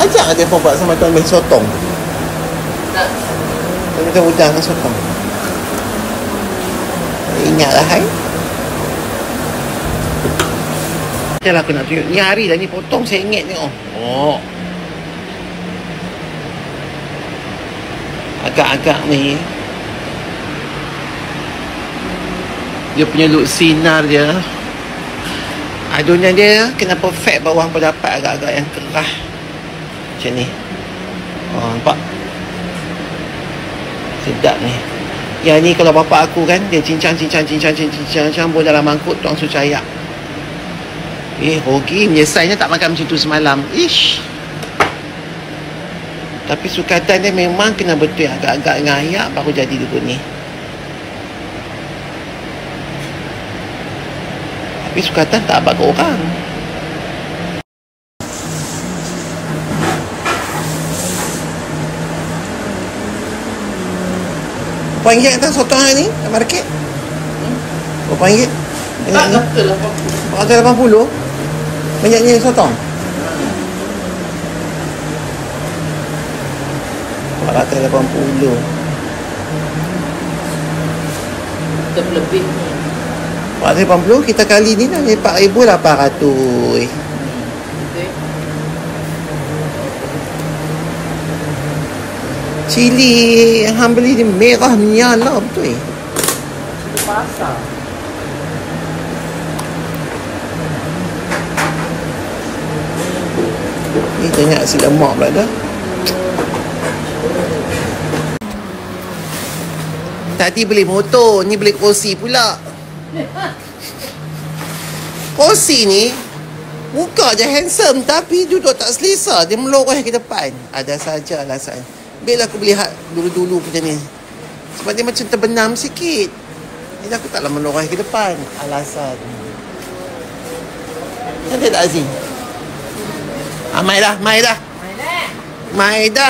Ajak dia pun buat sama tuan main sotong. Tak. Kita udang dengan sotong. Ingatlah, hai. Janganlah aku nak tunjuk. Ni hari dah ni potong saya ingat ni. Oh. Agak-agak ni. Dia punya look sinar dia. Adunan dia kena perfect bawah pun dapat agak-agak yang kerah. Macam ni. Oh, nampak? Sedap ni. Yang ni kalau bapak aku kan, dia cincang pun dalam mangkuk tuang susu ayak. Rogi punya saiznya tak makan macam tu semalam. Ish. Tapi sukatan dia memang kena betul agak-agak dengan ayak baru jadi dulu ni. Tapi sukatan tak abad ke orang. RM4 atas sotong hari ni kat market? RM4? Tak betul lah. RM480? Banyaknya sotong? RM480. Terlebih ni. RM480 kita kali ni dah RM4,800. Cili yang hang beli ni merah menyala betul. Cili pasar. Ni tanya si lemak pula dah. Tadi beli motor, ni beli kerusi pula. Kerusi ni muka je handsome tapi duduk tak selesa. Dia meloreh ke depan. Ada saja alasan. Biarlah aku beli hak dulu-dulu punya ni. Sebab dia macam terbenam sikit. Jadi aku taklah meloreh ke depan. Alasan. Nanti tak Azim? Mai dah. Mai dah.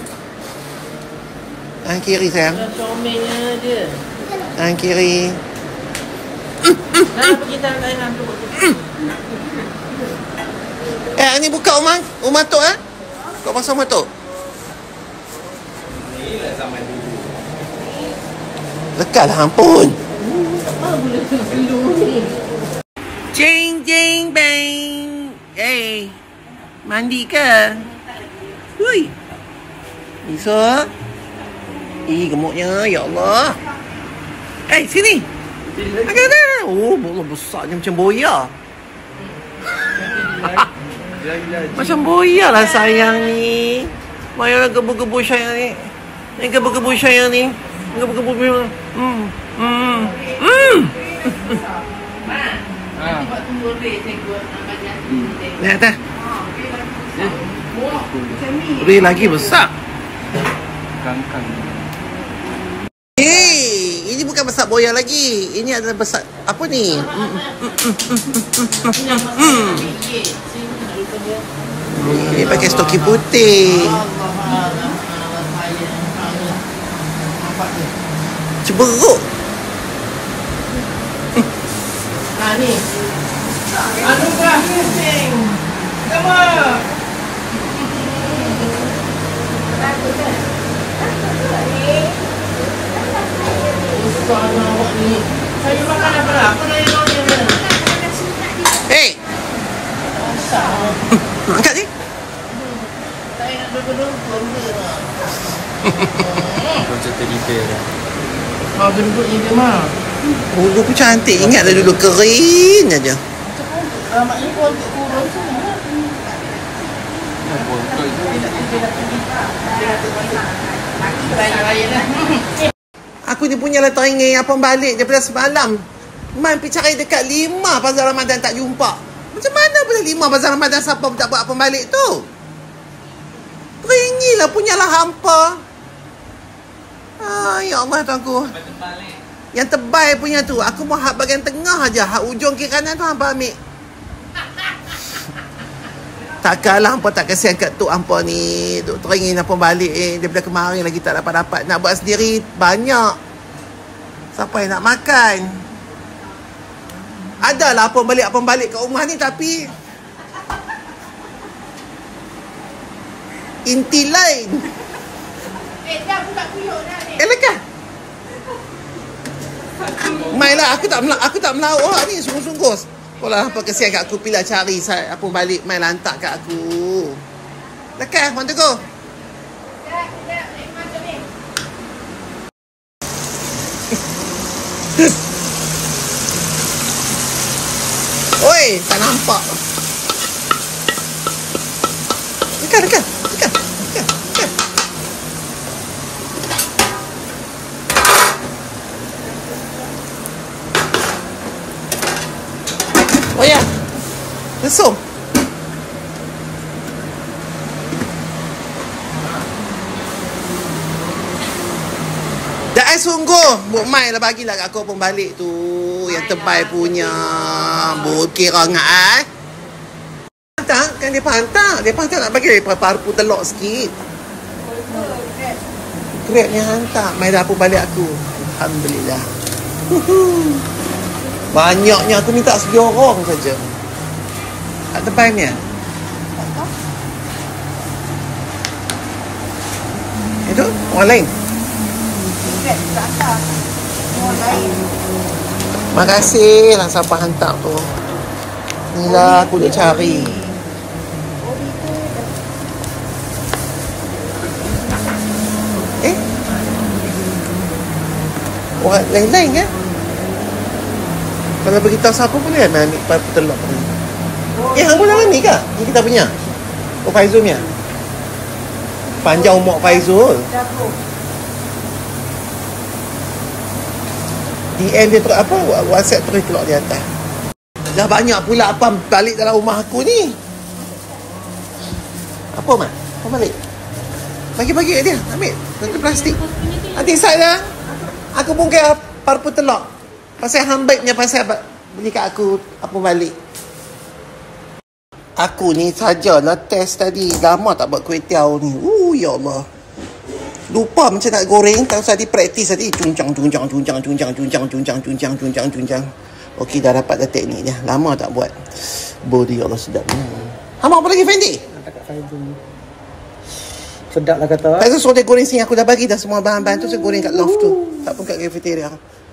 Tangan kiri sayang. Comelnya dia. Tangan kiri. Nak pergi tangan kanan tu. Ni buka rumah tok Kau pasang rumah tok. Inilah zaman dulu. Lekal lah ampun. Apa boleh dulu ni? Jeng jeng bang. Mandi ke? Hui. Isa. Gemuknya ya Allah. Sini. Ada. Oh, bola besarnya macam boya. Macam boya lah sayang ni. Mayalah gebu-gebu sayang ni. Ni gebu-gebu sayang ni. Gebu-gebu. Lihat dah. Lebih lagi besar. Kangkang. Ini bukan besar boya lagi. Ini adalah besar apa ni? Ini pakai stoki putih. Ceberuk. Ni. Anugerah kucing. Come on. Usah awak ni. Saya makan apa lah? Apa dah yang ni? Angkat ni. Saya nak duduk-duduk lah. Macam teddy bear. Duduk ni dia mah. Bulu aku cantik. Ingatlah dulu kering aja. Maknanya kau untuk kurus tu. Aku ni punya lah teringin apa balik daripada semalam. Man pergi cari dekat 5 Pasar Ramadan tak jumpa. Macam mana boleh 5 Pasar Ramadan siapa tak buat apa balik tu? Teringin lah punyalah hampa. Ya Allah tuanku. Yang tebal punya tu, aku mau hak bahagian tengah aja, hak ujung kiri kanan tu hampa ambil. Takkanlah hampa tak kasihan kat tu hampa ni. Duk teringin hampa balik daripada kemarin lagi tak dapat-dapat. Nak buat sendiri banyak. Siapa yang nak makan? Adalah apa balik kat rumah ni tapi inti lain. Dah buka kuyuk dah ni. Lekas. Mainlah, aku tak melaut orang ni sungguh-sungguh. Kalau apa kesian kat aku, pilih cari saya apa balik main lantak kat aku. Lekas, want to go? Dah, masuk ni. Oi, tak nampak. Dekat. Oh ya. Lesung. Dah ai sungguh. Buat mai lah bagilah kat aku pun balik tu. Yang tebal punya. Bukit rangat hantar kan dia hantar. Dia hantar nak bagi parpu telur sikit. Grab ni hantar. Mai dah pun balik aku. Alhamdulillah. Banyaknya aku minta seorang saja. Tak tebalnya. Itu orang lain. Makasih lah sampah hantar tu. Inilah aku nak cari. Orang lain-lain kan? Kalau beritahu siapa boleh kan nak ambil parpu telur ni? Hang boleh ni ke? Ni kita punya. Oh, Faizul punya. Panjang umur Faizul. DM dia terus apa? WhatsApp terus keluar di atas. Dah banyak pula apa balik dalam rumah aku ni. Apa mak? Apa balik? Bagi-bagi dia. Ambil. Tentu plastik. Nanti saya aku bungkai parpu telur. Pasal hang baiknya pasal beli kat aku apa balik. Aku ni sajalah test tadi. Lama tak buat kuih tiaw ni. Ya Allah. Lupa macam nak goreng. Tak usah dipraktis tadi. Cuncang. Okey, dah dapat dah teknik dia. Lama tak buat. Body Allah sedap. Hang mau apa lagi Fendi? Tak kat Faizul. Sedap lah kata. Tak suruh dia goreng sini. Aku dah bagi dah semua bahan-bahan tu. Saya goreng kat loft tu. Tak pun kat cafeteria.